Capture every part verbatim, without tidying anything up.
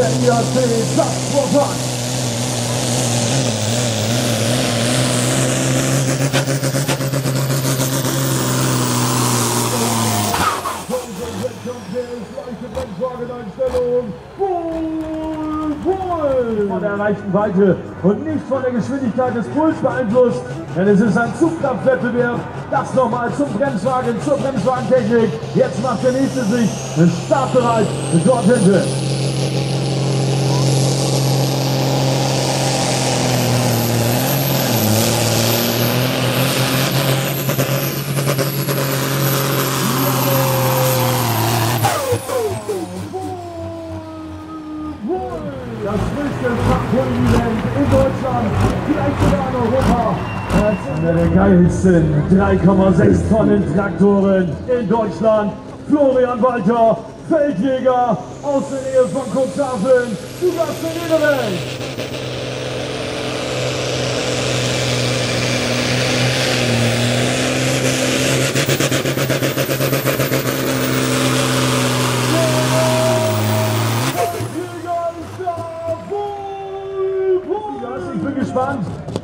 I A C Sachsen-Vorfahrt. Von der erreichten Weite und nicht von der Geschwindigkeit des Puls beeinflusst, denn es ist ein Zugkraftwettbewerb. Das nochmal zum Bremswagen, zur Bremswagentechnik. Jetzt macht der nächste sich startbereit dort hinten. Das größte Fachholen-Event in Deutschland, vielleicht sogar in Europa. Als einer der geilsten drei Komma sechs Tonnen Traktoren in Deutschland. Florian Walter, Feldjäger aus der Nähe von Cuxhaven. Du darfst in jede Welt. Ich bin gespannt.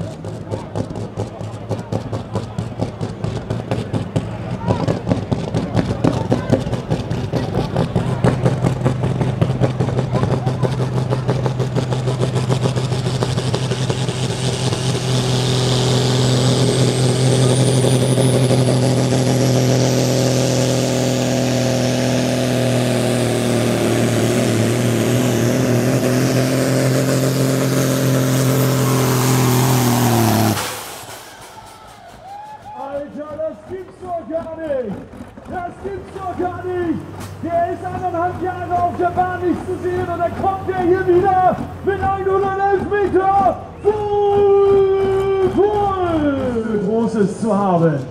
Alter, das gibt's doch gar nicht! Das gibt's doch gar nicht! Der ist anderthalb Jahre auf der Bahn nicht zu sehen und dann kommt er hier wieder mit hundertelf Meter voll, voll Großes zu haben.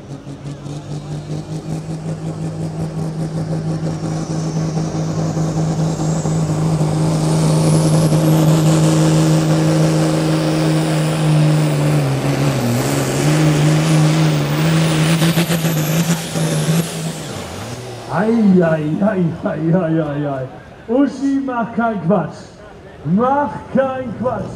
Eieieiei. Uschi, mach keinen Quatsch. Mach keinen Quatsch.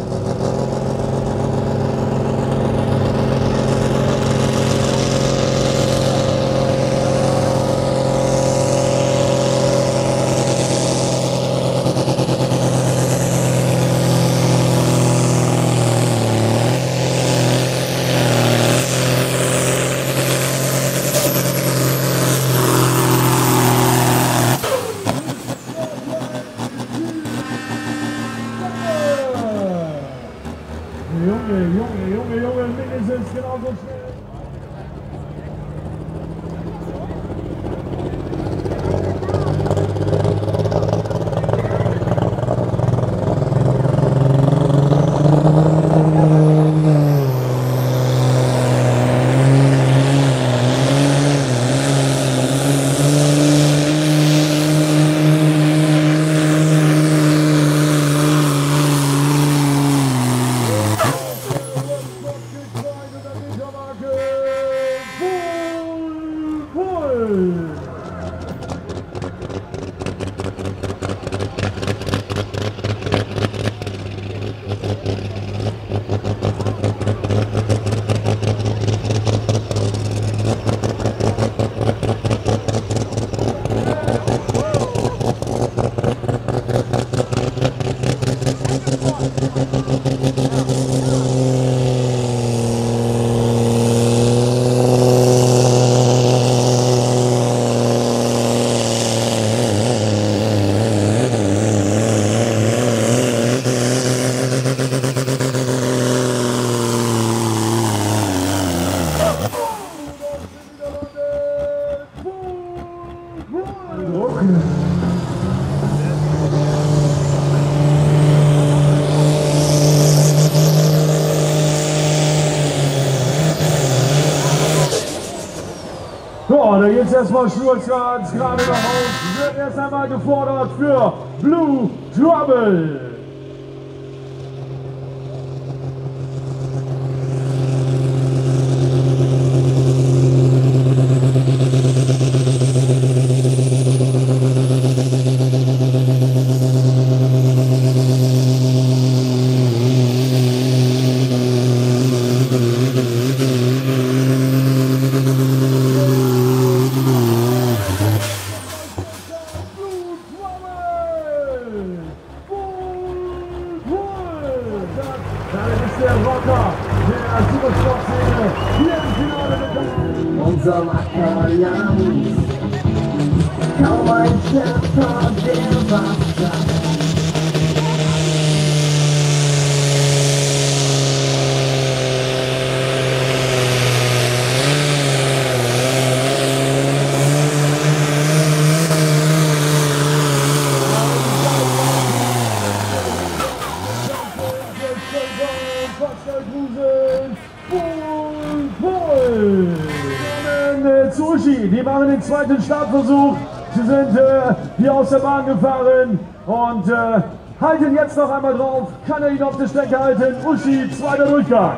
Junge, Junge, Junge, Junge, mindestens genauso schnell. Ja, da geht's erstmal schnurstracks gerade nach Hause. Wird erst einmal gefordert für Blue Trouble. unserem Ackerland. Kaum ein Schöpfer, der was sagt. Sushi, die machen den zweiten Startversuch. Sie sind äh, hier aus der Bahn gefahren und äh, halten jetzt noch einmal drauf. Kann er ihn auf der Strecke halten? Uschi, zweiter Durchgang.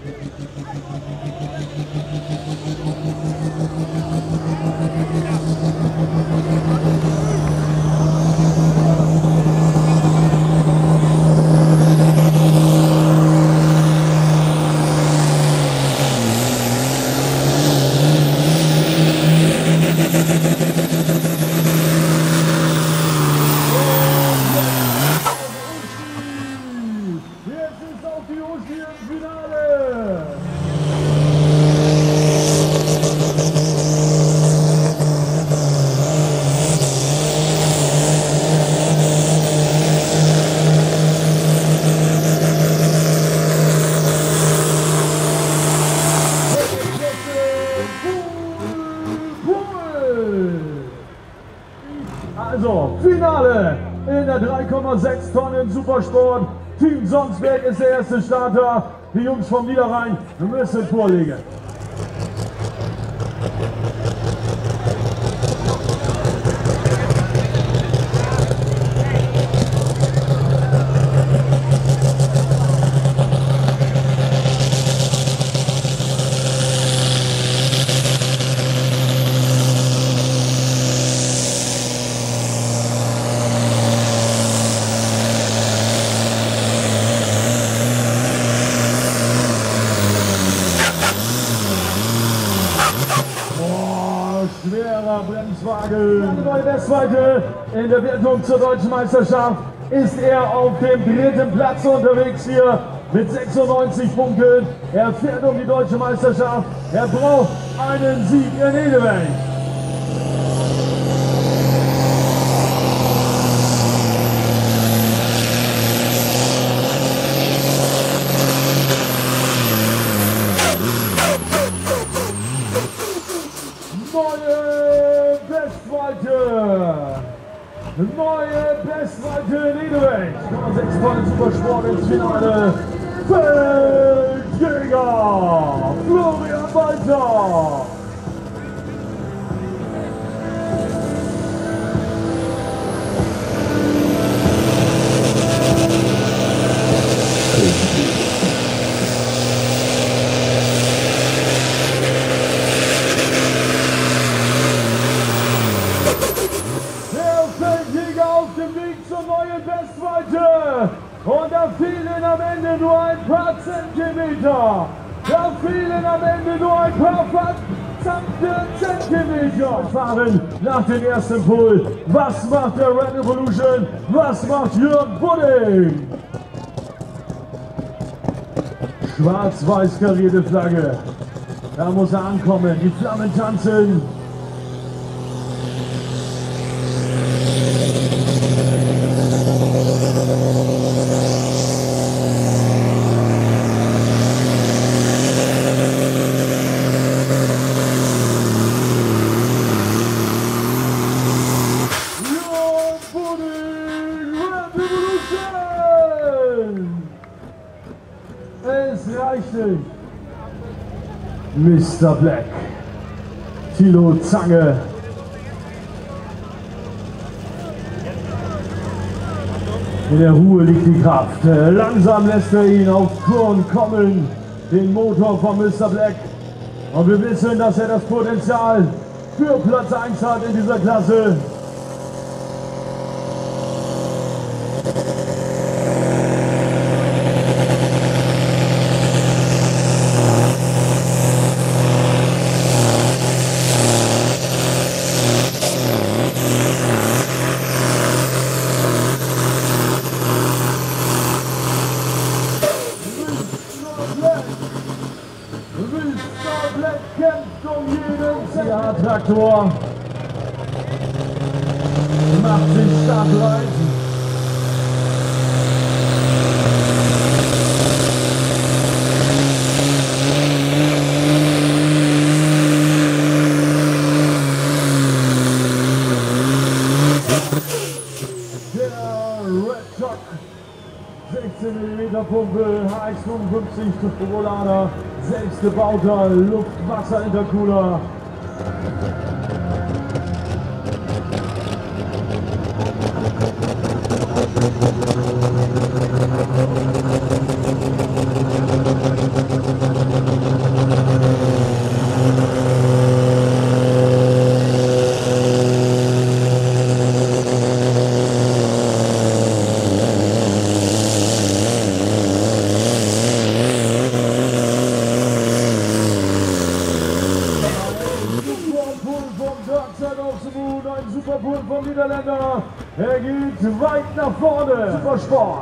Also, Finale in der drei Komma sechs Tonnen Supersport. Team Sonsberg ist der erste Starter. Die Jungs vom Niederrhein müssen vorlegen. Schwerer Bremswagen. Eine neue Bestweite in der Wertung zur Deutschen Meisterschaft ist er auf dem dritten Platz unterwegs hier mit sechsundneunzig Punkten. Er fährt um die Deutsche Meisterschaft. Er braucht einen Sieg in Edewecht. Neue Bestweite! Neue Bestweite in Edewecht! sechs Tonnen Supersport ins Finale. Feldjäger Florian Walter! Bestweite und da fehlen am Ende nur ein paar Zentimeter. Da fehlen am Ende nur ein paar verdammte Zentimeter. Fahren nach dem ersten Pull. Was macht der Red Evolution? Was macht Jürgen Budding? Schwarz-weiß karierte Flagge. Da muss er ankommen. Die Flammen tanzen. Es reicht nicht. Mister Black, Thilo Zange. In der Ruhe liegt die Kraft. Langsam lässt er ihn auf Turn kommen, den Motor von Mister Black. Und wir wissen, dass er das Potenzial für Platz eins hat in dieser Klasse. Mister Black kämpft um jeden ja, Traktor. Macht sich stark rein. sechzehn Millimeter Pumpe, H X fünfundfünfzig Turbolader, selbstgebauter Luft-Wasser-Intercooler. Ein Superpool vom Niederländer. Er geht weit nach vorne. Supersport.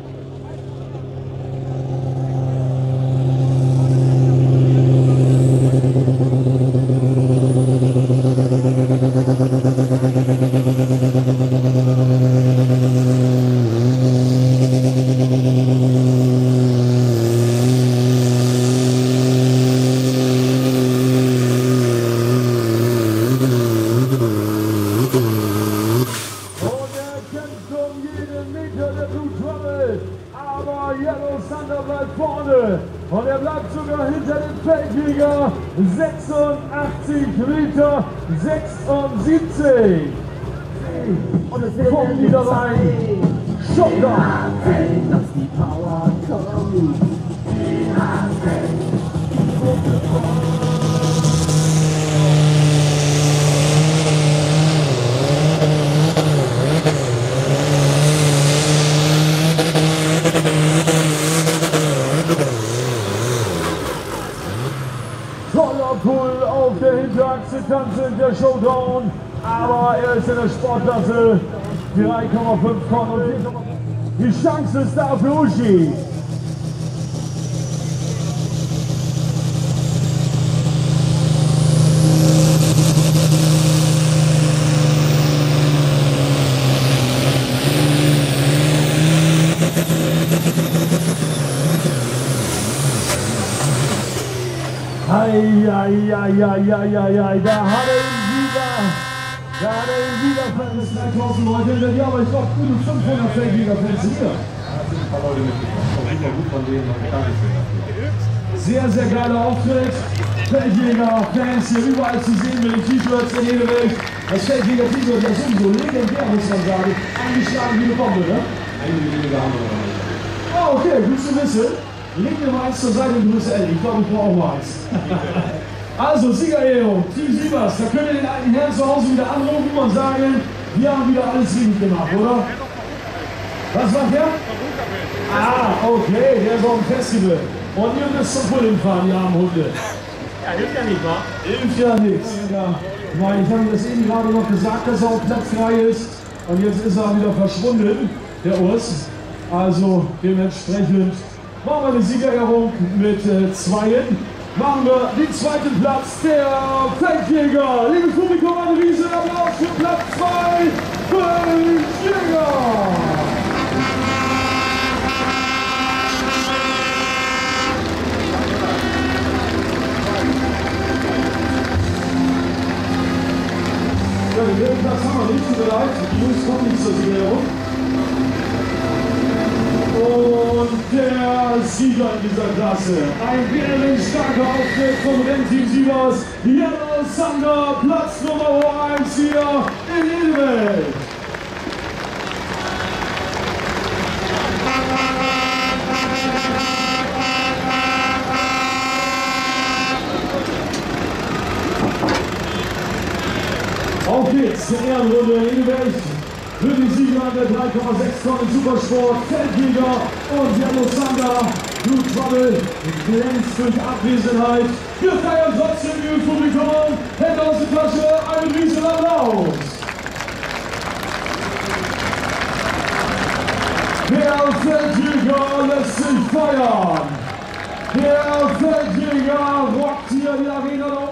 Aber Yellow Thunder bleibt vorne und er bleibt sogar hinter dem Feldjäger. sechsundachtzig Meter sechsundsiebzig. Und es wird vom Niederrhein Schocker. Dass die Power kommt. Toller Pull auf der Hinterachse, tanzend der Showdown, aber er ist in der Sportklasse drei Komma fünf Tonnen und vier Komma fünf. Die Chance ist da für Uschi. Eieieiei, da hat er ihn wieder, da hat er ihn wieder, das sind dreitausend Leute hinter dir, aber ich glaube, gute fünfhundert Feldjäger-Fans hier. Da sind ein paar Leute mitgekommen, super gut von denen, man kann nicht mehr. Sehr, sehr geiler Auftritt, Feldjäger-Fans hier überall zu sehen mit den T-Shirts in jeder Welt. Das Feldjäger-T-Shirt ist sowieso legendär, muss man sagen, angeschlagen wie eine Bombe, ne? Einige wenige haben wir noch nicht. Ah, okay, gut zu wissen. Leg mir mal eins zur Seite und grüße Ellie. Ich glaube, ich brauche auch mal eins. Also, Siegerehrung, Team Sievers, da könnt ihr den alten Herrn zu Hause wieder anrufen und sagen, wir haben wieder alles richtig gemacht, oder? Was macht der? Ah, okay, der ist auf dem Festival. Und ihr müsst zum Pullen fahren, die armen Hunde. Ja, hilft ja nicht, wa? Hilft ja nichts. Ja. Ich meine, ich habe ihm das eben gerade noch gesagt, dass er auf Platz drei ist. Und jetzt ist er wieder verschwunden, der Urs. Also, dementsprechend machen wir eine Siegerehrung mit äh, Zweien. Machen wir den zweiten Platz der Feldjäger. Liebes Publikum, ein riesen Applaus für Platz zwei, Feldjäger. Ja, den dritten Platz haben wir nicht, tut mir leid. Die Jungs kommen nicht zur Siegerehrung. Und der Sieger in dieser Klasse, ein bärenstarker Auftritt vom Rennteam Sievers, Yellow Thunder, Platz Nummer eins hier in Ilmenau. Auf geht's, zur Ehrenrunde in Ilmenau. Für die Sieger der drei Komma sechs Tonnen Supersport, Feldjäger und Yellow Thunder. Blue Trouble glänzt durch Abwesenheit. Wir feiern trotzdem, liebes Publikum. Hände aus der Tasche, einen riesen Applaus. Der Feldjäger lässt sich feiern. Der Sieger rockt hier die Arena